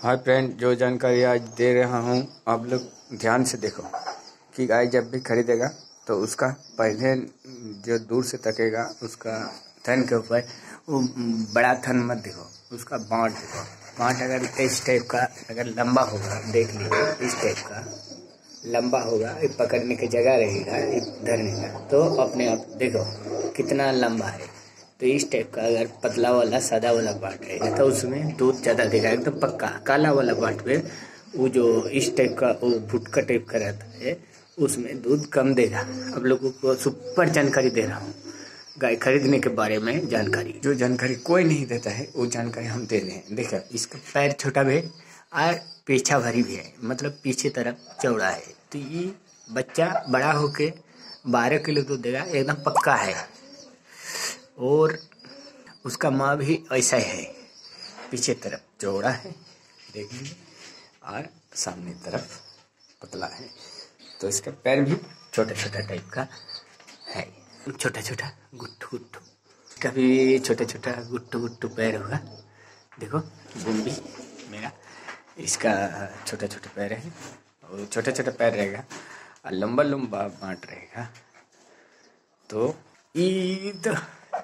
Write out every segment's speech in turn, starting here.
Hi friend, जो जानकारी आज दे रहा हूँ आप लोग ध्यान से देखो कि गाय जब भी खरीदेगा तो उसका पहले जो दूर से तकेगा उसका थन के ऊपर वो बड़ा थन मत देखो, उसका बाँट देखो। बाँट अगर इस टाइप का अगर लंबा होगा, देख लीजिए इस टाइप का लंबा होगा, पकड़ने की जगह रहेगा, धरने का, तो अपने आप देखो कितना लंबा है। तो इस टाइप का अगर पतला वाला सादा वाला बाट रहेगा तो उसमें दूध ज़्यादा देगा, एकदम पक्का। काला वाला बाट पे वो जो इस टाइप का वो भुटका टाइप का रहता है उसमें दूध कम देगा। अब लोगों को सुपर जानकारी दे रहा हूँ गाय खरीदने के बारे में। जानकारी जो जानकारी कोई नहीं देता है वो जानकारी हम दे रहे हैं। देखो इसका पैर छोटा भी है और पीछा भरी भी है, मतलब पीछे तरफ चौड़ा है। तो ये बच्चा बड़ा होके 12 किलो दूध देगा, एकदम पक्का है। और उसका माँ भी ऐसा है, पीछे तरफ चौड़ा है देख लीजिए और सामने तरफ पतला है। तो इसका पैर भी छोटा छोटा टाइप का है, छोटा छोटा गुट्ठू गुट्ठू। इसका भी छोटा छोटा गुट्ठू गुट्ठू पैर होगा। देखो बुम्बी मेरा, इसका छोटा छोटा पैर है और छोटा छोटा पैर रहेगा और लंबा लंबा बाँट रहेगा। तो ईद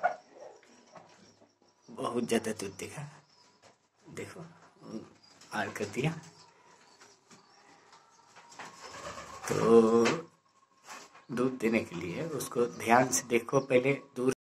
बहुत ज़्यादा दूध देगा। देखो आड़ कर दिया। तो दूध देने के लिए उसको ध्यान से देखो, पहले दूर